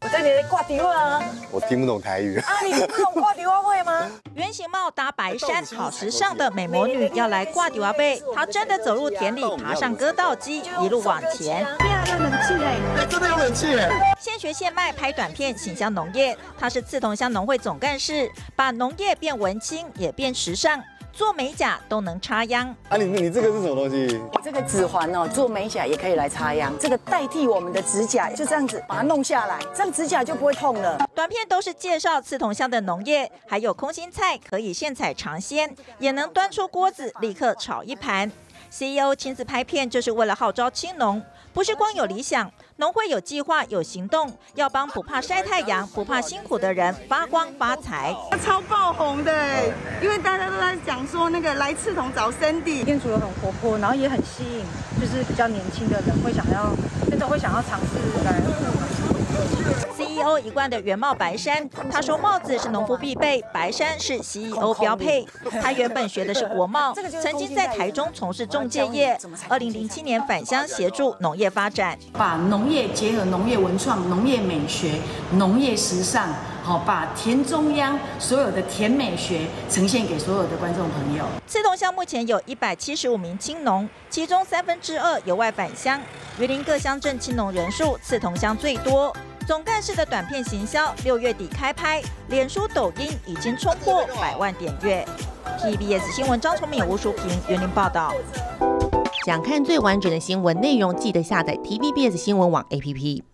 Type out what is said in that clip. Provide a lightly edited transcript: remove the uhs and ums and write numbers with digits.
对你的挂电话啊。 我听不懂台语。 啊，你听不懂挂电话会吗？ 圆形帽搭白衫，好时尚的美魔女要来挂电话背，她真的走入田里，爬上割稻机，一路往前。 有冷气嘞， 真的有冷气耶！ 现学现卖拍短片，行销农业。她是刺桐乡农会总干事，把农业变文青，也变时尚。做美甲都能插秧啊，你这个是什么东西？ 这个指环哦，做美甲也可以来插秧，这个代替我们的指甲，就这样子把它弄下来，这样指甲就不会痛了。 短片都是介绍刺桐乡的农业，还有空心菜可以现采尝鲜，也能端出锅子立刻炒一盘。CEO 亲自拍片就是为了号召青农，不是光有理想，农会有计划有行动，要帮不怕晒太阳、不怕辛苦的人发光发财。 超爆红的，因为大家都在讲说那个来刺桐找 Sandy， 店主又很活泼，然后也很吸引，就是比较年轻的人会想要尝试来入门。 CEO 一贯的原帽白衫，他说帽子是农夫必备，白衫是 CEO 标配。他原本学的是国贸，曾经在台中从事仲介业，2007年返乡协助农业发展， 把农业结合农业文创、农业美学、农业时尚，把田中央所有的田美学呈现给所有的观众朋友。 刺桐乡目前有175名青农，其中2/3由外返乡，云林各乡镇青农人数刺桐乡最多。总干事的短片行销6月底开拍，脸书、抖音已经冲破100万点阅。TVBS 新闻张崇敏、吴淑平云林报道。 想看最完整的新闻内容，记得下载 TVBS 新闻网 APP。